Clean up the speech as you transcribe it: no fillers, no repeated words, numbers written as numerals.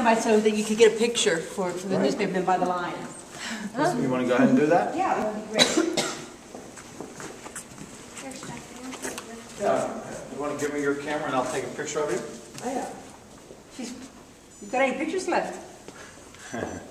down by so that you could get a picture for the newspaper and by the lion. Huh? You want to go ahead and do that? Yeah, that would be great. You want to give me your camera and I'll take a picture of you? Oh, yeah. You've got any pictures left?